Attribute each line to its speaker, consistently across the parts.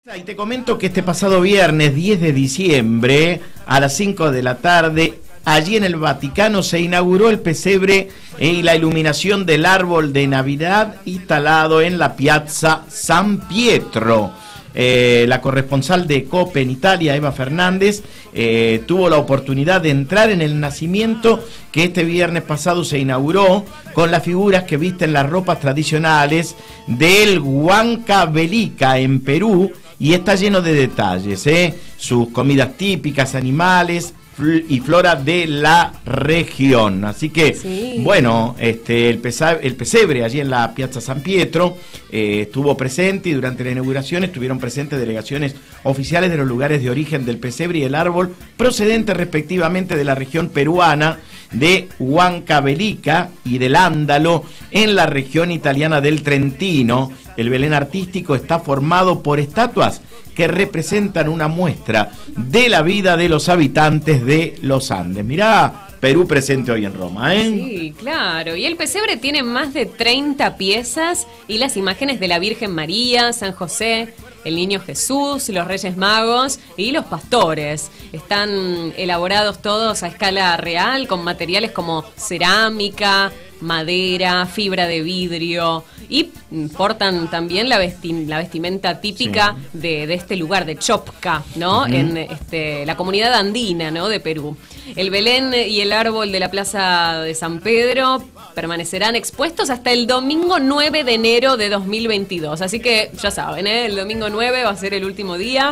Speaker 1: Y te comento que este pasado viernes 10 de diciembre a las 5 de la tarde, allí en el Vaticano se inauguró el pesebre y la iluminación del árbol de Navidad instalado en la Piazza San Pietro. La corresponsal de COPE en Italia, Eva Fernández, tuvo la oportunidad de entrar en el nacimiento que este viernes pasado se inauguró con las figuras que visten las ropas tradicionales del Huancavelica en Perú, y está lleno de detalles, sus comidas típicas, animales y flora de la región. Así que, sí, bueno, el pesebre allí en la Piazza San Pietro estuvo presente, y durante la inauguración estuvieron presentes delegaciones oficiales de los lugares de origen del pesebre y el árbol, procedentes respectivamente de la región peruana de Huancavelica y del Ándalo en la región italiana del Trentino. El Belén artístico está formado por estatuas que representan una muestra de la vida de los habitantes de los Andes. Mirá, Perú presente hoy en Roma, ¿eh?
Speaker 2: Sí, claro. Y el pesebre tiene más de 30 piezas y las imágenes de la Virgen María, San José, el Niño Jesús, los Reyes Magos y los pastores. Están elaborados todos a escala real con materiales como cerámica, madera, fibra de vidrio, y portan también la vestimenta típica, sí, de este lugar, de Chopca, ¿no? En la comunidad andina, ¿no?, de Perú. El Belén y el árbol de la Plaza de San Pedro permanecerán expuestos hasta el domingo 9 de enero de 2022. Así que ya saben, el domingo 9 va a ser el último día,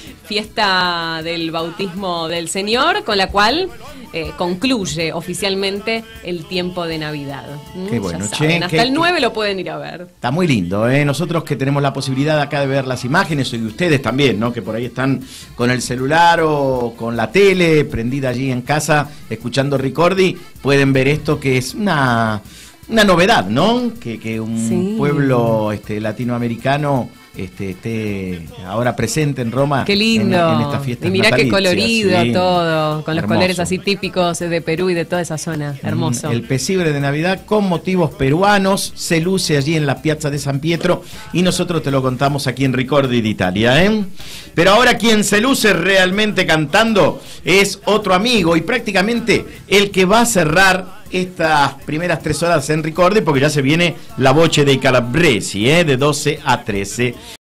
Speaker 2: fiesta del bautismo del Señor, con la cual concluye oficialmente el tiempo de Navidad.
Speaker 1: Qué bueno,
Speaker 2: che, hasta el 9 lo pueden ir a ver.
Speaker 1: Está muy lindo, ¿eh? Nosotros que tenemos la posibilidad acá de ver las imágenes, y de ustedes también, ¿no?, que por ahí están con el celular o con la tele prendida allí en casa escuchando Ricordi, pueden ver esto, que es una novedad, ¿no? Que un pueblo latinoamericano esté ahora presente en Roma.
Speaker 2: Qué lindo.
Speaker 1: En esta fiesta.
Speaker 2: Y mirá qué colorido, sí, todo, con
Speaker 1: hermoso.
Speaker 2: Los colores así típicos de Perú y de toda esa zona. Hermoso.
Speaker 1: El pesebre de Navidad con motivos peruanos se luce allí en la Piazza de San Pietro, y nosotros te lo contamos aquí en Ricordi d'Italia, ¿eh? Pero ahora quien se luce realmente cantando es otro amigo, y prácticamente el que va a cerrar estas primeras 3 horas en Ricordi, porque ya se viene la Voce dei Calabresi, de 12 a 13.